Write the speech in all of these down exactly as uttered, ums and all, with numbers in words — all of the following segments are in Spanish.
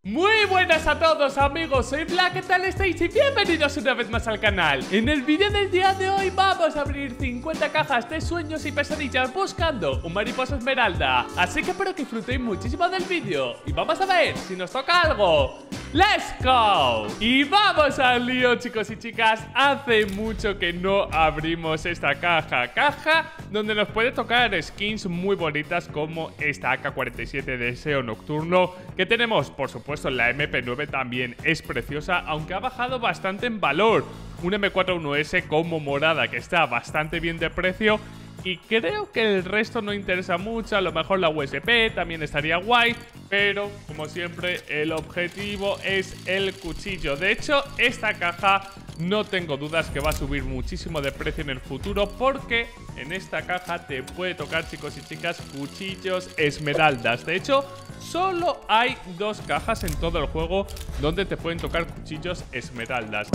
Muy buenas a todos amigos, soy Black, ¿qué tal estáis? Y bienvenidos una vez más al canal. En el vídeo del día de hoy vamos a abrir cincuenta cajas de sueños y pesadillas buscando un mariposa esmeralda. Así que espero que disfrutéis muchísimo del vídeo y vamos a ver si nos toca algo. ¡Let's go! Y vamos al lío, chicos y chicas. Hace mucho que no abrimos esta caja Caja donde nos puede tocar skins muy bonitas como esta A K cuarenta y siete Deseo Nocturno que tenemos, por supuesto. La M P nueve también es preciosa, aunque ha bajado bastante en valor. Un M cuarenta y uno S como morada que está bastante bien de precio. Y creo que el resto no interesa mucho. A lo mejor la U S P también estaría guay. Pero, como siempre, el objetivo es el cuchillo. De hecho, esta caja no tengo dudas que va a subir muchísimo de precio en el futuro, porque en esta caja te puede tocar, chicos y chicas, cuchillos esmeraldas. De hecho, solo hay dos cajas en todo el juego donde te pueden tocar cuchillos esmeraldas.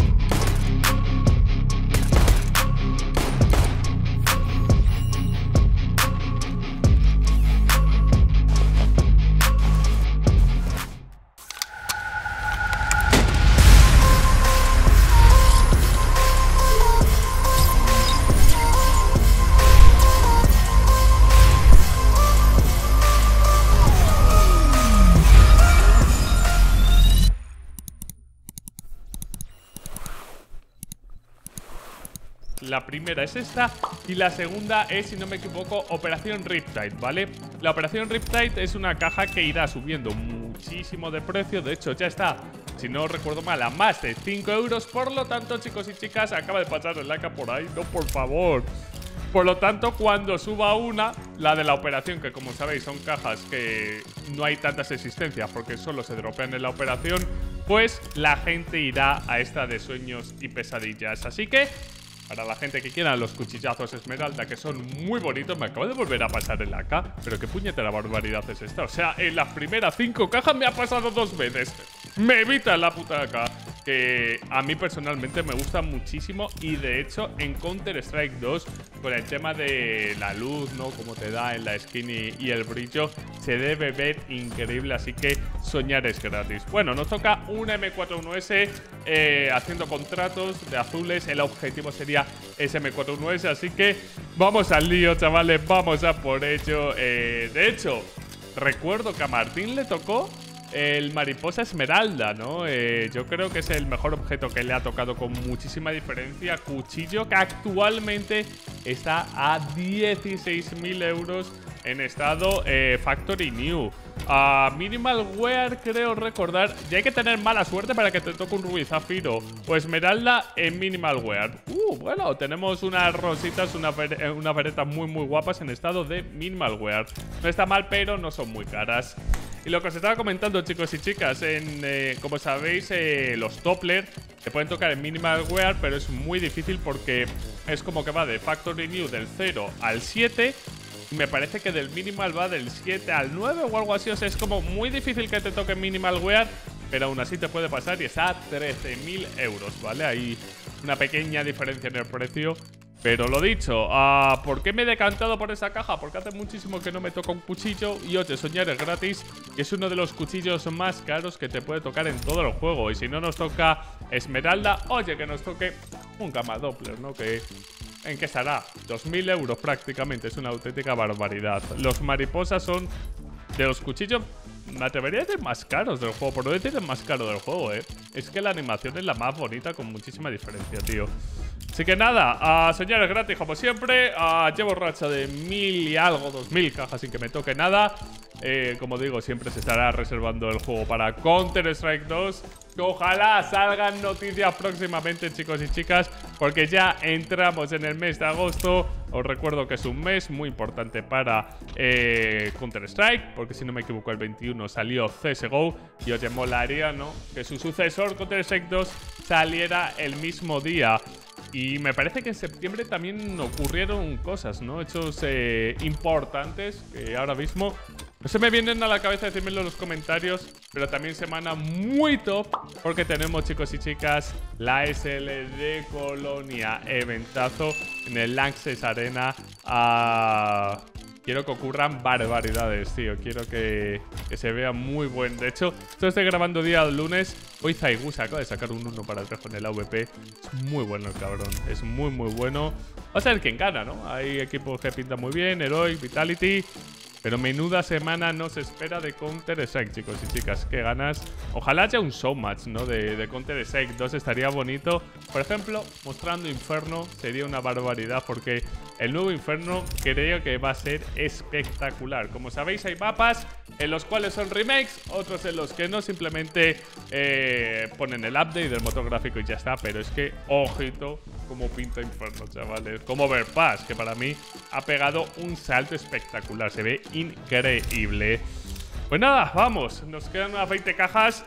La primera es esta y la segunda es, si no me equivoco, Operación Riptide, ¿vale? La Operación Riptide es una caja que irá subiendo muchísimo de precio. De hecho, ya está, si no recuerdo mal, a más de cinco euros. Por lo tanto, chicos y chicas, acaba de pasar el A K por ahí, no, por favor. Por lo tanto, cuando suba una, la de la operación, que como sabéis son cajas que no hay tantas existencias porque solo se dropean en la operación, pues la gente irá a esta de sueños y pesadillas. Así que, para la gente que quiera los cuchillazos esmeralda, que son muy bonitos, me acabo de volver a pasar el A K. Pero qué puñetera barbaridad es esta. O sea, en las primeras cinco cajas me ha pasado dos veces. Me evita la puta A K. Que a mí personalmente me gusta muchísimo. Y de hecho, en Counter-Strike dos, con el tema de la luz, ¿no? Como te da en la skin y, y el brillo, se debe ver increíble. Así que soñar es gratis. Bueno, nos toca un M cuarenta y uno S eh, haciendo contratos de azules. El objetivo sería ese M cuarenta y uno S, así que vamos al lío, chavales, vamos a por ello. Eh, de hecho, recuerdo que a Martín le tocó el mariposa esmeralda, ¿no? Eh, yo creo que es el mejor objeto que le ha tocado con muchísima diferencia. Cuchillo que actualmente está a dieciséis mil euros en estado eh, Factory New. A uh, Minimal Wear, creo recordar. Ya hay que tener mala suerte para que te toque un rubí zafiro o esmeralda en Minimal Wear. Uh, bueno, tenemos unas rositas, unas una veretas muy muy guapas en estado de Minimal Wear. No está mal, pero no son muy caras. Y lo que os estaba comentando, chicos y chicas, en, eh, como sabéis, eh, los Doppler se pueden tocar en Minimal Wear, pero es muy difícil porque es como que va de Factory New del cero al siete. Y me parece que del Minimal va del siete al nueve o algo así. O sea, es como muy difícil que te toque Minimal Wear, pero aún así te puede pasar y está a trece mil euros, ¿vale? Hay una pequeña diferencia en el precio. Pero lo dicho, uh, ¿por qué me he decantado por esa caja? Porque hace muchísimo que no me toca un cuchillo. Y oye, soñar es gratis. Y es uno de los cuchillos más caros que te puede tocar en todo el juego. Y si no nos toca esmeralda, oye, que nos toque un Gamma Doppler, ¿no? Que... ¿en qué estará? dos mil euros prácticamente. Es una auténtica barbaridad. Los mariposas son de los cuchillos, me atrevería a decir, más caros del juego. Por no decir el más caro del juego, ¿eh? Es que la animación es la más bonita con muchísima diferencia, tío. Así que nada, uh, señores, gratis como siempre. uh, Llevo racha de mil y algo, dos mil cajas sin que me toque nada. eh, Como digo, siempre se estará reservando el juego para Counter-Strike dos. Ojalá salgan noticias próximamente, chicos y chicas, porque ya entramos en el mes de agosto. Os recuerdo que es un mes muy importante para eh, Counter-Strike, porque si no me equivoco el veintiuno salió C S G O. Y os molaría, ¿no?, que su sucesor Counter-Strike dos saliera el mismo día. Y me parece que en septiembre también ocurrieron cosas, ¿no? Hechos eh, importantes que ahora mismo no se me vienen a la cabeza decírmelo en los comentarios. Pero también semana muy top, porque tenemos, chicos y chicas, la S L de Colonia. Eventazo en el Lanxess Arena. Uh, quiero que ocurran barbaridades, tío. Quiero que, que se vea muy buen. De hecho, esto estoy grabando día lunes. Hoy Zaigus acaba de sacar un uno para tres con el A V P. Es muy bueno el cabrón. Es muy, muy bueno. Va a ser quien gana, ¿no? Hay equipos que pintan muy bien. Heroic, Vitality. Pero menuda semana nos espera de Counter-Strike, chicos y chicas. Qué ganas. Ojalá haya un showmatch, ¿no? De, de Counter-Strike dos estaría bonito. Por ejemplo, mostrando Inferno sería una barbaridad porque el nuevo Inferno creo que va a ser espectacular. Como sabéis, hay mapas en los cuales son remakes, otros en los que no, simplemente eh, ponen el update del motor gráfico y ya está. Pero es que, ojito, como pinta Inferno, chavales. Como Overpass, que para mí ha pegado un salto espectacular. Se ve increíble. Pues nada, vamos. Nos quedan unas veinte cajas.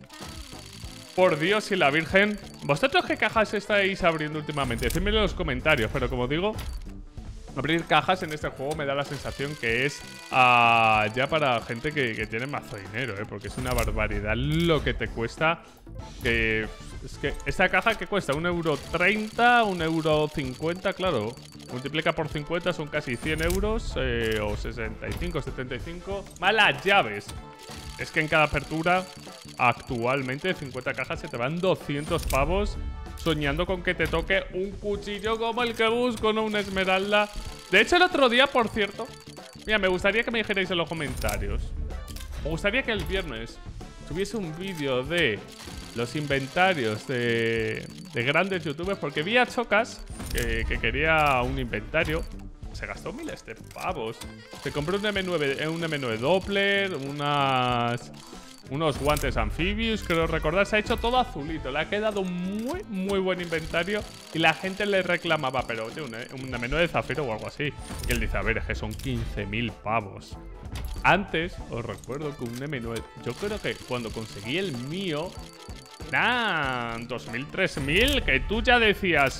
Por Dios y la Virgen. ¿Vosotros qué cajas estáis abriendo últimamente? Decídmelo en los comentarios. Pero como digo, abrir cajas en este juego me da la sensación que es uh, ya para gente que, que tiene mazo dinero, ¿eh? Porque es una barbaridad lo que te cuesta. Que es que esta caja que cuesta un euro treinta, un euro cincuenta, claro. Multiplica por cincuenta, son casi cien euros. Eh, o sesenta y cinco, setenta y cinco. Malas llaves. Es que en cada apertura, actualmente, de cincuenta cajas se te van doscientos pavos. Soñando con que te toque un cuchillo como el que busco, no una esmeralda. De hecho, el otro día, por cierto, mira, me gustaría que me dijerais en los comentarios. Me gustaría que el viernes tuviese un vídeo de los inventarios de, de grandes youtubers. Porque vi a Chocas que, que quería un inventario. Se gastó miles de pavos. Se compró un M nueve, un M nueve Doppler, unas... unos guantes anfibios, creo recordar. Se ha hecho todo azulito. Le ha quedado muy, muy buen inventario. Y la gente le reclamaba, pero tío, un, un M nueve de zafiro o algo así. Y él dice, a ver, es que son quince mil pavos. Antes, os recuerdo que un M nueve... Yo creo que cuando conseguí el mío... ¡Ah! dos mil, tres mil. Que tú ya decías...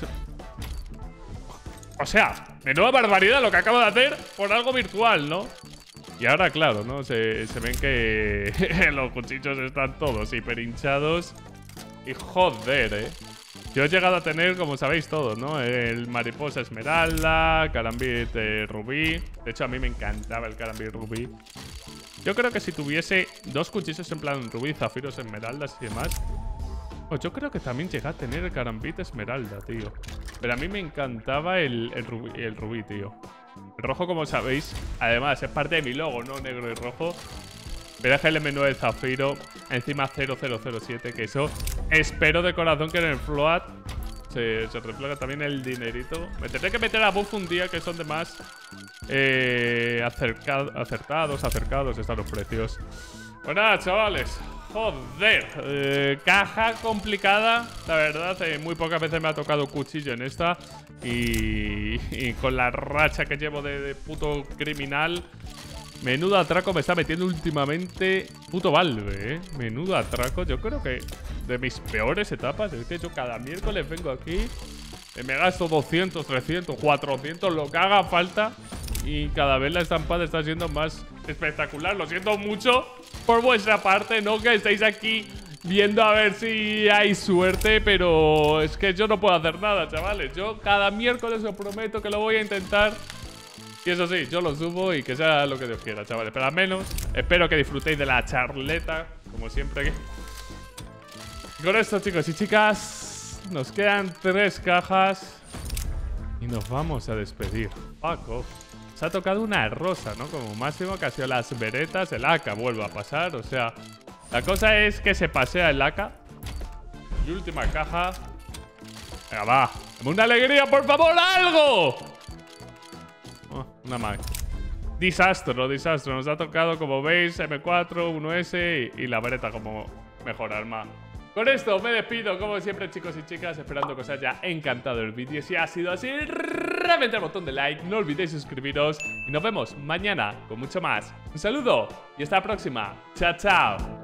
O sea, menuda barbaridad lo que acabo de hacer por algo virtual, ¿no? Y ahora, claro, ¿no? Se, se ven que los cuchillos están todos hiper hinchados. Y joder, ¿eh? Yo he llegado a tener, como sabéis todos, ¿no? El mariposa esmeralda, carambit eh, rubí. De hecho, a mí me encantaba el carambit rubí. Yo creo que si tuviese dos cuchillos en plan rubí, zafiros, esmeraldas y demás... Pues yo creo que también llegué a tener el carambit esmeralda, tío. Pero a mí me encantaba el, el, rubí, el rubí, tío. El rojo, como sabéis, además es parte de mi logo, ¿no? Negro y rojo. Pero es el M nueve Zafiro, encima cero cero cero siete, que eso espero de corazón que en el float se, se refleja también el dinerito. Me tendré que meter a buff un día, que son de más eh, acerca, acertados, acercados están los precios. Pues nada, chavales. Joder, eh, caja complicada. La verdad, eh, muy pocas veces me ha tocado cuchillo en esta. Y, y con la racha que llevo de, de puto criminal, menudo atraco me está metiendo últimamente puto Valve, ¿eh? Menudo atraco. Yo creo que de mis peores etapas es que yo cada miércoles vengo aquí, eh, me gasto doscientos, trescientos, cuatrocientos, lo que haga falta. Y cada vez la estampada está siendo más espectacular. Lo siento mucho por vuestra parte, ¿no? Que estáis aquí viendo a ver si hay suerte. Pero es que yo no puedo hacer nada, chavales. Yo cada miércoles os prometo que lo voy a intentar. Y eso sí, yo lo subo y que sea lo que Dios quiera, chavales. Pero al menos espero que disfrutéis de la charleta, como siempre. Y con esto, chicos y chicas, nos quedan tres cajas y nos vamos a despedir. Fuck off. Se ha tocado una rosa, ¿no? Como máximo, que ha sido las veretas. El A K vuelve a pasar, o sea... La cosa es que se pasea el A K. Y última caja. Venga, va. ¡Dame una alegría, por favor! ¡Algo! Oh, una más. Disastro, disastro. Nos ha tocado, como veis, M cuatro, uno S y, y la vereta como mejor arma. Con esto me despido, como siempre, chicos y chicas, esperando que os haya encantado el vídeo. Si ha sido así, reventad el botón de like, no olvidéis suscribiros y nos vemos mañana con mucho más. Un saludo y hasta la próxima. Chao, chao.